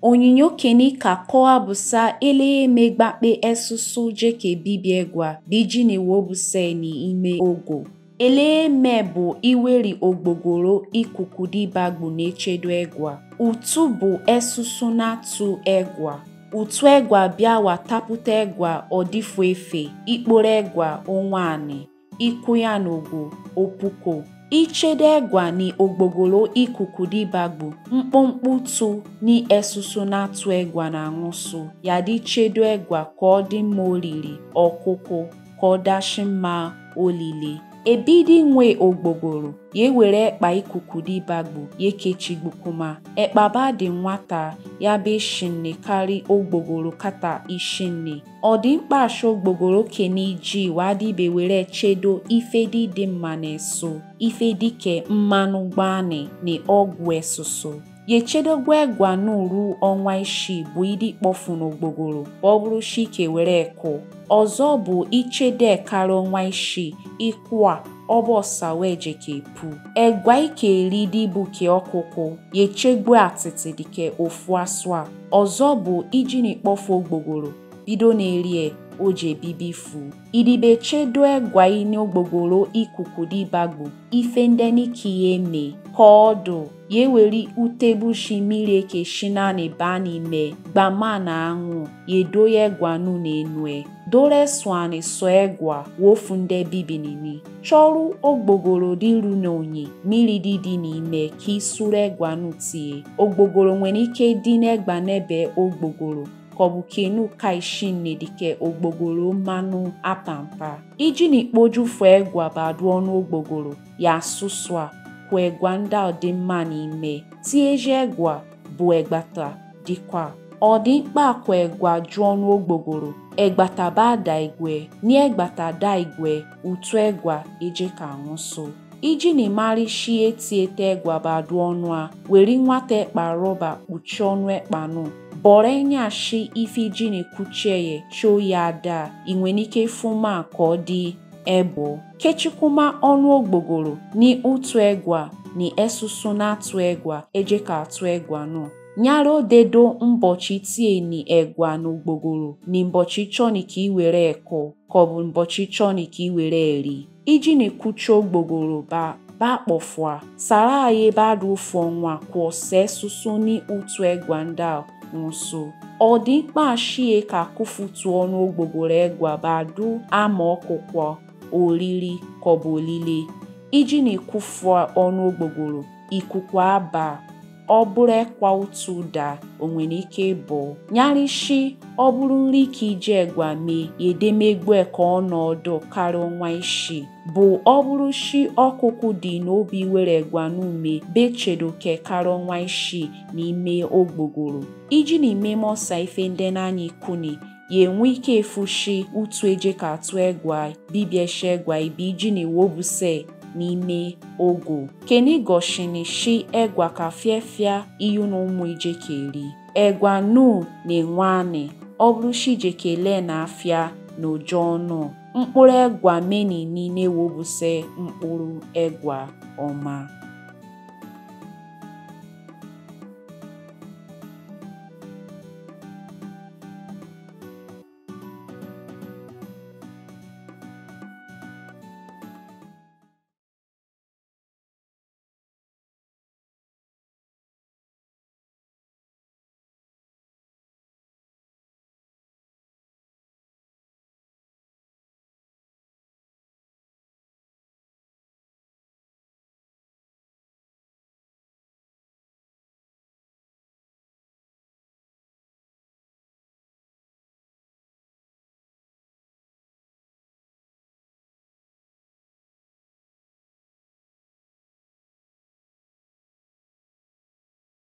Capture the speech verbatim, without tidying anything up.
Oyinyo keni ka koa busa ele egbakpe esusu jeke bibi egwa bijini wobuse ni ime ogo. Ele eme bụ iweri ogbogolo ikuku dibagbu na chedo egwa. Utu bụ esusu na-atụ egwa. Utu egwa bịa watapụta egwa odifu efe, ikporo egwa onwani, ikwu ya n'ogo opuko. Ichedo egwa ni ogbogolo ikuku dibagbu, mkpụmkpụ tu ni esusu na-atụ egwa na aṅụsụ. Ya di chedo egwa ka ọ dị mma olili, ọkụkụ, ka ọ dashi mma olili. Ebidi nwe ogbogolo, ye were ekpa ikuku dibagbu, ye kechigbukuma. Ekpa ba dị nwata, ya be shinne kari ogbogolo kata ishinne. Ọ dị mkpa asho ogbogolo keni ji wadibe were chedo ife dị dị mma na-eso. Ife dike mmanu ugbo-ani na ọgwụ esusu. Ye chedogwa egwa n'uru ọnwa isii bụ ịdị kpọfu n'ogbogolo, ọ bụrụ shike were ekụ. Ọzọ bụ ichedo ekara ọnwa isii, ikwa ọbọsa weje ka epu. Egwa ike eri dibu ke ọkụkụ, ye chegbu atịtị dike ofu aswa. Ọzọ bụ iji n'ikpọfu ogbogolo, bido na-erie oje bibi fu. Idibe chedo egwa ini ogbogolo ikuku dibagbu, ife ndeni ki ye me, ka ọdụ, ye weri utebushi mmiri eke shina na ba n'ime, gbama na anwụ, ye doye egwa nu na-enue. Dore swani so egwa wofu nde bibi nini. Chọrụ ogbogolo diru n'onyi, mmiri dị dị n'ime ka isuru egwa nu tie. Ogbogolo nwere ike dị n'egba n'ebe ogbogolo, ka ọ bụ kenu ka ishinne dike ogbogolo mmanu apampa. Iji n'ikpojufu egwa badu ọnụ ogbogolo, ya susua, kwa egwa nda dị mma n'ime. Tieje egwa bụ egbata dikwa. Ọ dị mkpa kwa egwa jụọ ọnụ ogbogolo. Egbata ba da igwe, ni egbata da igwe, utu egwa eje ka aṅụsụ. Iji ni mari shi eti ete egwa badu ọnụ a, weri nwata ekpa roba kpuchie ọnụ ekpa nu. Bore nya shi ifi ji ni kuchie ye, cho ya da, inwere ike fuma ka ọ dị ebo. Kechikuma ọnụ ogbogolo, ni utu egwa, ni esusu na-atụ egwa, eje ka atụ egwa nu. Nyaro dedo mbọchị tie ni egwa n'ogbogolo, ni mbọchị chọni ka iwere eko, ka ọ bụ mbọchị chọni ka iwere eri. Iji ni kuchi ogbogolo ba, ba kpọfua, sara aye ba rufu ọnwa kwọ se susu ni utu egwa nda nso. Ọ dị mkpa shie ka kufutu ọnụ ogbogolo egwa ba du ama ọkụkwa, oriri, ka ọ bụ olile. Iji ni kufua ọnụ ogbogolo, ikuku aba. Ọ bụrụ ekwa utu da, o nwere ike bụ. Nyarishi, ọ bụrụ nri ka ije egwa mee, yedemegwe ka ọ nọdụ karịa ọnwa isii. Bụ ọ bụrụ shi ọkụkụ dị n'obi were egwa n'ume, be chedo ke karịa ọnwa isii n'ime ogbogolo. Iji n'ime mosa ife ndị n'anya ikuni, ye enwe ike efushi utu eje ka atụ egwa, bibieshe egwa ibi iji n'iwobuse n'ime ogo. Keni goshi ni shi egwa ka fiefia iyu na ụmụ ije ka eri. Egwa nu na-enwani, ọ bụrụ shi je kele na afia na ojor ọnụ. Mkpụrụ egwa meni ni na-ewobuse mkpụrụ egwa ọma.